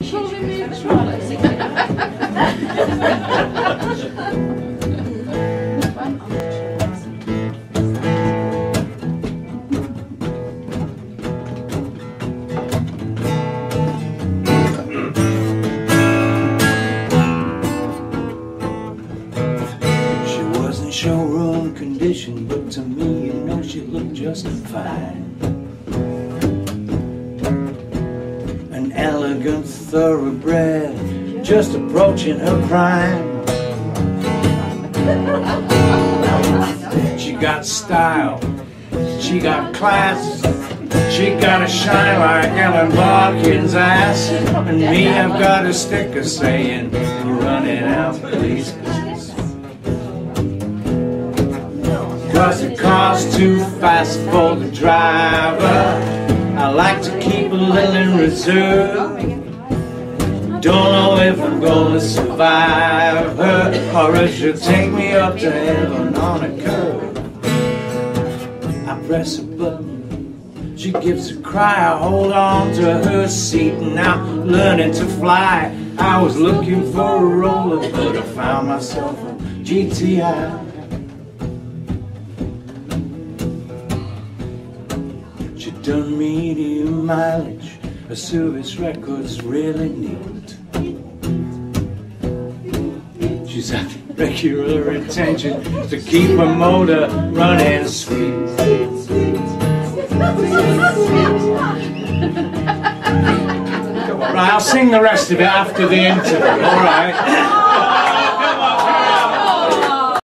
Showroom condition, but to me, you know, she looked just fine. An elegant thoroughbred, just approaching her prime. She got style, she got class, she got a shine like Ellen Barkin's ass. And me, I've got a sticker saying, running out, please. Cause the car's too fast for the driver. I like to keep a little in reserve. Don't know if I'm gonna survive her, or if she'll take me up to heaven on a curve. I press a button, she gives a cry. I hold on to her seat, and now learning to fly. I was looking for a roller, but I found myself a GTI. Done medium mileage, her service record's really neat. She's had regular intention to keep her motor running sweet. Right, I'll sing the rest of it after the interview, alright?